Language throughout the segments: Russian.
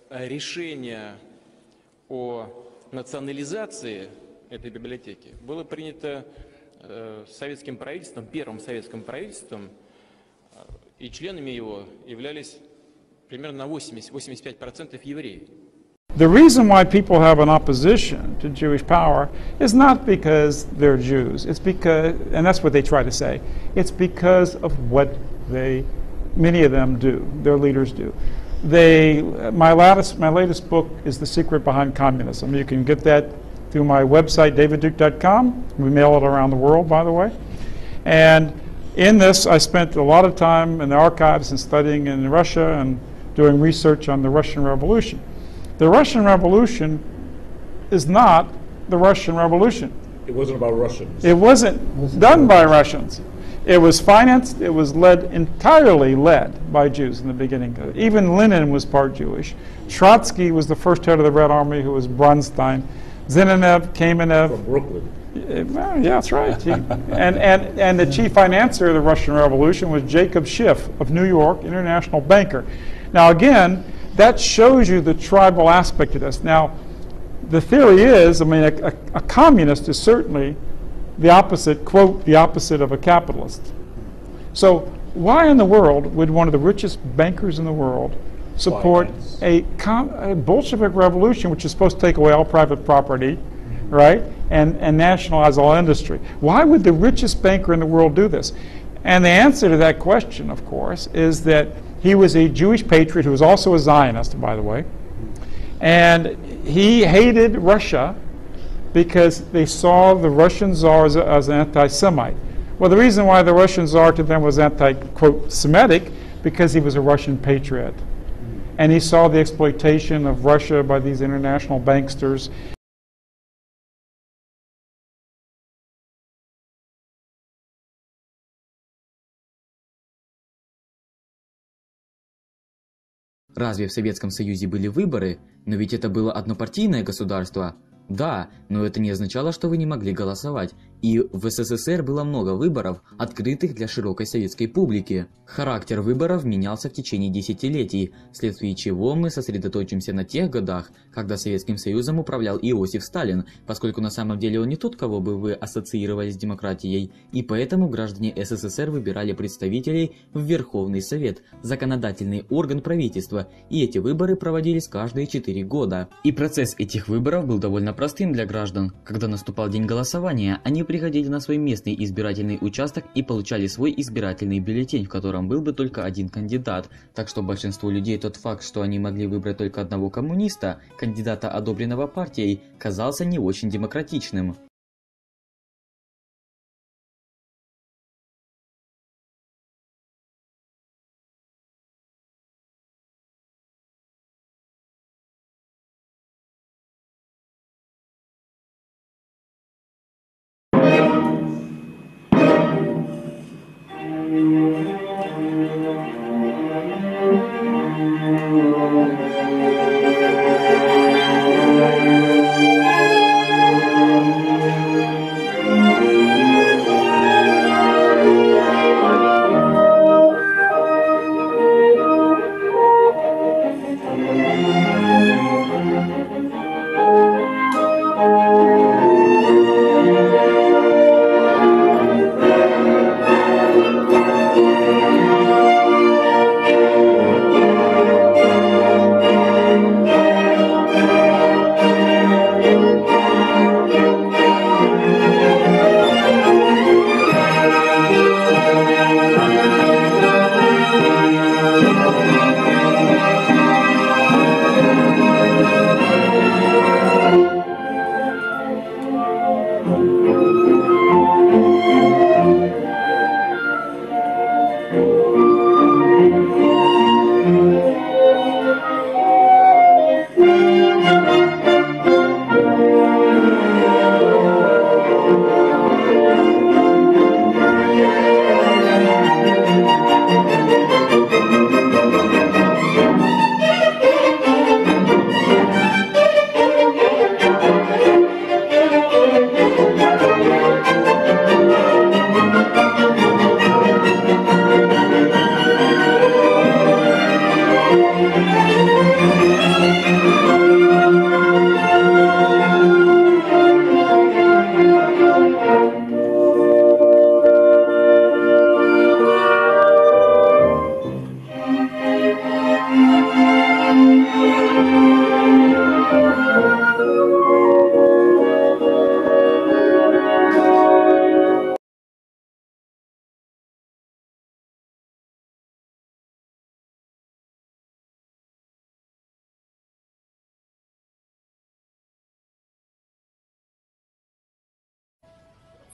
решение о национализации этой библиотеки было принято советским правительством, первым советским правительством, и членами его являлись примерно на 80-85% евреи. The reason why people have an opposition to Jewish power is not because they're Jews. It's because, and that's what they try to say, it's because of what many of them do, their leaders do. My latest book is The Secret Behind Communism. You can get that through my website, davidduke.com. We mail it around the world, by the way. And in this, I spent a lot of time in the archives and studying in Russia and doing research on the Russian Revolution. The Russian Revolution is not the Russian Revolution. It wasn't about Russians. It wasn't done by Russians. It was financed, it was entirely led by Jews in the beginning. Even Lenin was part Jewish. Trotsky was the first head of the Red Army, who was Bronstein. Zinoviev, Kamenev. From Brooklyn. Well, yeah, that's right. And the chief financier of the Russian Revolution was Jacob Schiff of New York, international banker. Now again, that shows you the tribal aspect of this. Now, the theory is, I mean, a communist is certainly the opposite, quote, the opposite of a capitalist. So why in the world would one of the richest bankers in the world support a Bolshevik revolution, which is supposed to take away all private property, right, and nationalize all industry? Why would the richest banker in the world do this? And the answer to that question, of course, is that he was a Jewish patriot who was also a Zionist, by the way, and he hated Russia because they saw the Russian Tsar as an anti-Semite. Well, the reason why the Russian Tsar to them was anti-quote Semitic, because he was a Russian patriot. And he saw the exploitation of Russia by these international banksters. Разве в Советском Союзе были выборы? Но ведь это было однопартийное государство. Да, но это не означало, что вы не могли голосовать. И в СССР было много выборов, открытых для широкой советской публики. Характер выборов менялся в течение десятилетий, вследствие чего мы сосредоточимся на тех годах, когда Советским Союзом управлял Иосиф Сталин, поскольку на самом деле он не тот, кого бы вы ассоциировали с демократией, и поэтому граждане СССР выбирали представителей в Верховный Совет, законодательный орган правительства, и эти выборы проводились каждые 4 года. И процесс этих выборов был довольно простым для граждан. Когда наступал день голосования, они приходили на свой местный избирательный участок и получали свой избирательный бюллетень, в котором был бы только один кандидат. Так что большинству людей тот факт, что они могли выбрать только одного коммуниста, кандидата, одобренного партией, казался не очень демократичным.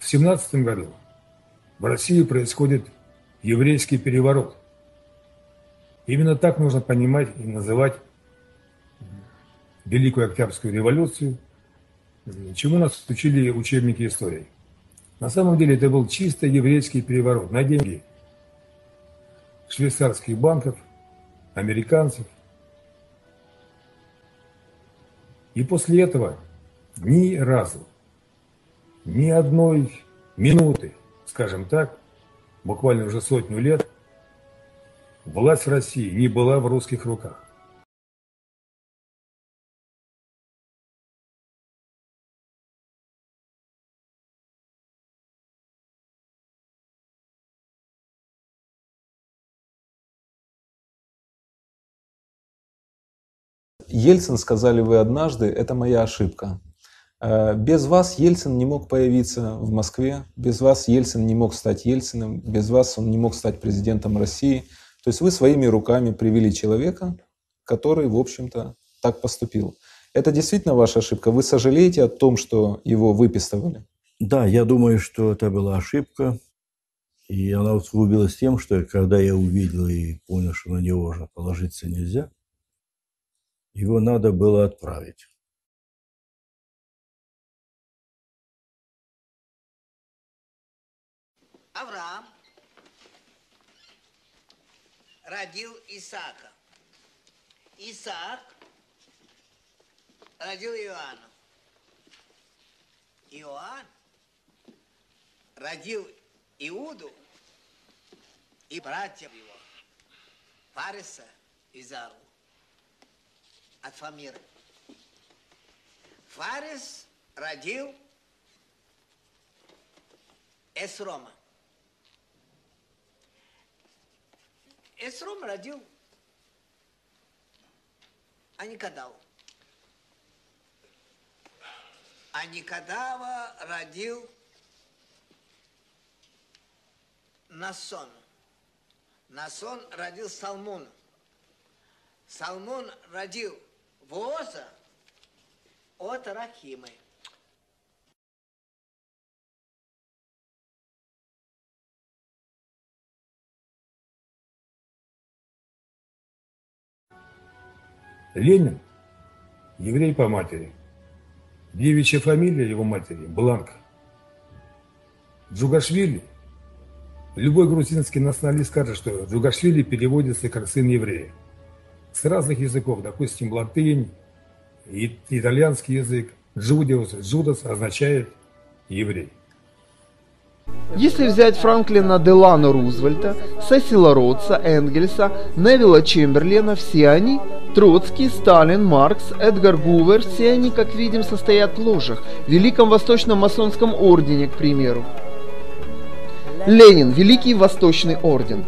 в 1917 году в России происходит еврейский переворот. Именно так нужно понимать и называть Великую Октябрьскую революцию, чему нас учили учебники истории. На самом деле это был чисто еврейский переворот на деньги швейцарских банков, американцев. И после этого ни разу, ни одной минуты, скажем так, буквально уже 100 лет, власть в России не была в русских руках. Ельцин, сказали вы однажды, это моя ошибка. Без вас Ельцин не мог появиться в Москве, без вас Ельцин не мог стать Ельциным, без вас он не мог стать президентом России. То есть вы своими руками привели человека, который, в общем-то, так поступил. Это действительно ваша ошибка? Вы сожалеете о том, что его выпистывали? Да, я думаю, что это была ошибка. И она усугубилась тем, что когда я увидел и понял, что на него уже положиться нельзя, его надо было отправить. Авраам родил Исаака. Исаак родил Иоанна. Иоанн родил Иуду и братьев его, Фареса и Зару от Фамиры. Фарес родил Эсрома. Эсром родил Аникадаву. Аникадава родил Насон. Насон родил Салмон. Салмон родил Вооза от Рахимы. Ленин – еврей по матери. Девичья фамилия его матери – Бланк. Джугашвили – любой грузинский националист скажет, что Джугашвили переводится как сын еврея. С разных языков, допустим, латынь, итальянский язык. Джудас означает еврей. Если взять Франклина Делано Рузвельта, Сесила Ротса, Энгельса, Невилла Чемберлена, все они, Троцкий, Сталин, Маркс, Эдгар Гувер, все они, как видим, состоят в ложах, в Великом Восточном масонском ордене, к примеру. Ленин, Великий Восточный орден.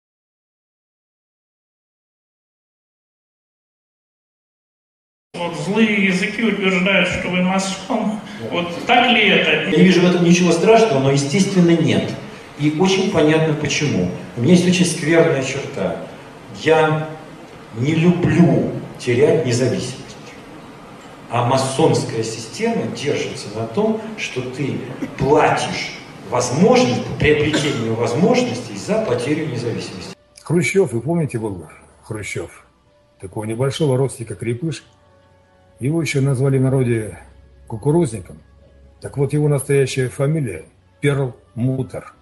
Вот злые языки утверждают, что вы масон. Вот так ли это? Я не вижу в этом ничего страшного, но естественно нет. И очень понятно почему. У меня есть очень скверная черта. Я не люблю терять независимость. А масонская система держится на том, что ты платишь возможность, приобретению возможностей за потерю независимости. Хрущев, вы помните, был Хрущев? Такого небольшого ростика крепыш. Его еще назвали в народе кукурузником. Так вот, его настоящая фамилия – Перл-Мутер.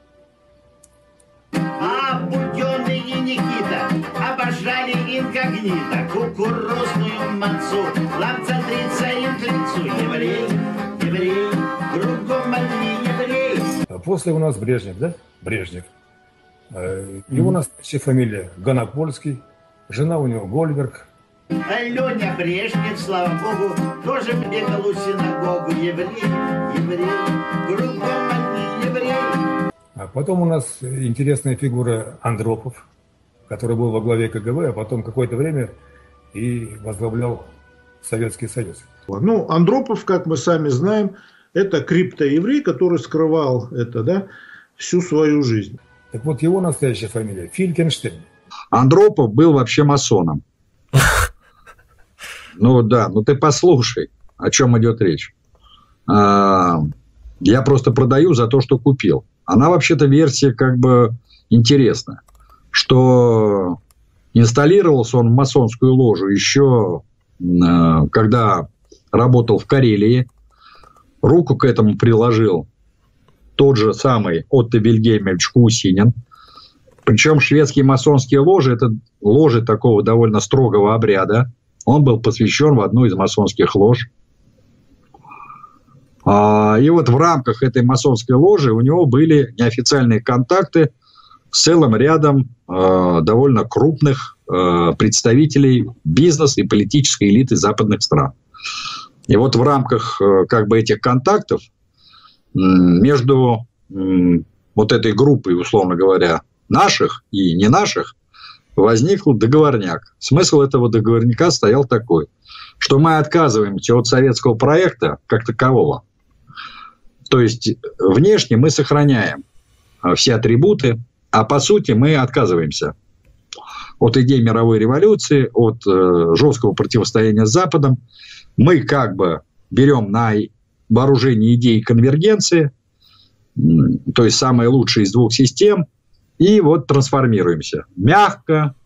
А буденный и Никита обожали инкогнито кукурузную мацу, лапцатрица и тлицу. Еврей, еврей, кругом одни евреи. А после у нас Брежнев, да? Брежнев. Его настоящая фамилия – Гонопольский, жена у него Гольберг. Леня Брежнев, слава богу, тоже бегал у синагогу. Еврей, еврей, кругом одни евреи. А потом у нас интересная фигура Андропов, который был во главе КГБ, а потом какое-то время и возглавлял Советский Союз. Ну, Андропов, как мы сами знаем, это криптоеврей, который скрывал это, да, всю свою жизнь. Так вот, его настоящая фамилия Филькенштейн. Андропов был вообще масоном. Ну да, ну ты послушай, о чем идет речь. Я просто продаю за то, что купил. Она вообще-то версия как бы интересная, что инсталлировался он в масонскую ложу еще когда работал в Карелии. Руку к этому приложил тот же самый Отто Вильгельмович Кусинин. Причем шведские масонские ложи – это ложи такого довольно строгого обряда. Он был посвящен в одну из масонских лож. И вот в рамках этой масонской ложи у него были неофициальные контакты с целым рядом довольно крупных представителей бизнеса и политической элиты западных стран. И вот в рамках как бы этих контактов между вот этой группой, условно говоря, наших и не наших, возник договорняк. Смысл этого договорняка стоял такой, что мы отказываемся от советского проекта как такового. То есть внешне мы сохраняем все атрибуты, а по сути мы отказываемся от идей мировой революции, от жесткого противостояния с Западом. Мы как бы берем на вооружение идеи конвергенции, то есть самые лучшие из двух систем, и вот трансформируемся мягко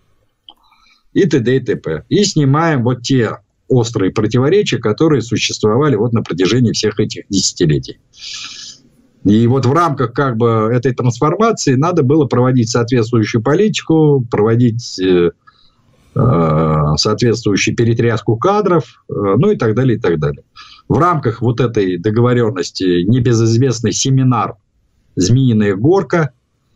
и т.д. и т.п. И снимаем вот те острые противоречия, которые существовали вот на протяжении всех этих десятилетий. И вот в рамках как бы этой трансформации надо было проводить соответствующую политику, проводить соответствующую перетряску кадров, ну и так далее, и так далее. В рамках вот этой договоренности небезызвестный семинар «Змеиная горка»,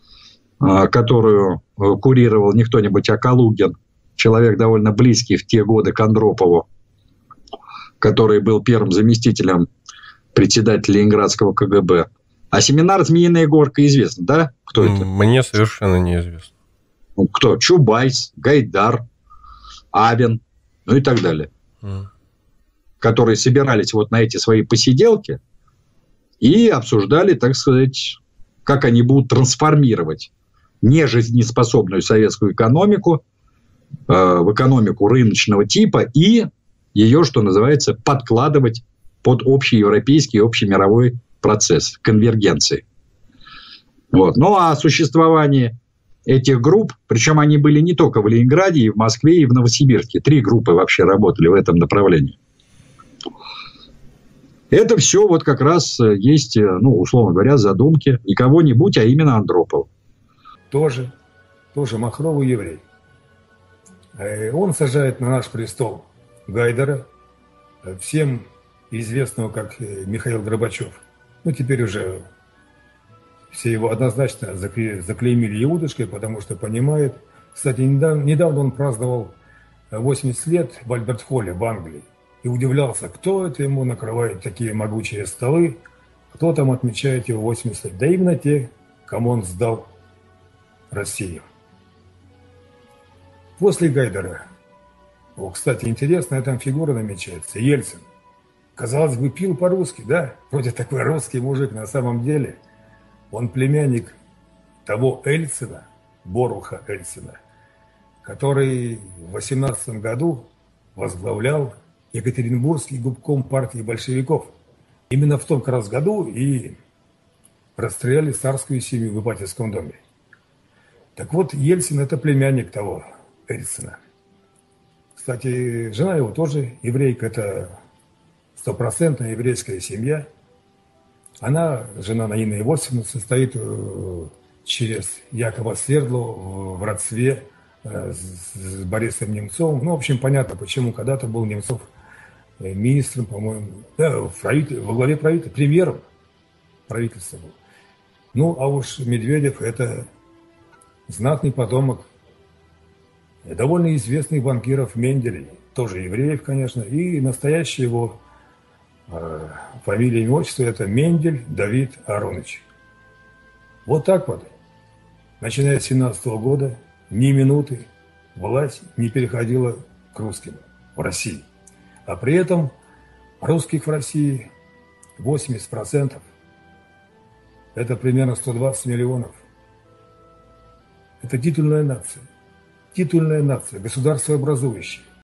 которую курировал не кто-нибудь, а Калугин, человек довольно близкий в те годы к Андропову, который был первым заместителем председателя Ленинградского КГБ. А семинар «Змеиная горка» известно, да? Кто это? Мне совершенно неизвестно. Кто? Чубайс, Гайдар, Абин, ну и так далее. Которые собирались вот на эти свои посиделки и обсуждали, так сказать, как они будут трансформировать нежизнеспособную советскую экономику в экономику рыночного типа и ее, что называется, подкладывать под общеевропейский, общемировой процесс конвергенции. Вот. Ну, а существование этих групп, причем они были не только в Ленинграде, и в Москве, и в Новосибирске. 3 группы вообще работали в этом направлении. Это все вот как раз есть, ну, условно говоря, задумки не кого-нибудь, а именно Андропова. Тоже махровый еврей. Он сажает на наш престол Гайдара, всем известного как Михаил Горбачев. Ну, теперь уже все его однозначно заклеймили иудышкой, потому что понимает. Кстати, недавно он праздновал 80 лет в Альберт-Холле в Англии. И удивлялся, кто это ему накрывает такие могучие столы, кто там отмечает его 80 лет. Да именно те, кому он сдал Россию. После Гайдара, кстати, интересная там фигура намечается, Ельцин. Казалось бы, пил по-русски, да? Вроде такой русский мужик, на самом деле он племянник того Ельцина, Боруха Ельцина, который в 18 году возглавлял Екатеринбургский губком партии большевиков. Именно в том как раз году и расстреляли царскую семью в Ипатьевском доме. Так вот, Ельцин – это племянник того Ельцина. Кстати, жена его тоже еврейка, это 100% еврейская семья. Она, жена Наина Иосифовна, состоит через Якова Свердлова в родстве с Борисом Немцовым. Ну, в общем, понятно, почему когда-то был Немцов министром, по-моему, да, во главе правительства, премьером правительства был. Ну, а уж Медведев – это знатный потомок довольно известных банкиров Менделей, тоже евреев, конечно, и настоящая его фамилия и отчество – это Мендель Давид Аронович. Вот так вот, начиная с 17 года, ни минуты власть не переходила к русским в России. А при этом русских в России 80%. Это примерно 120 миллионов. Это титульная нация. Титульная нация, государство образующее.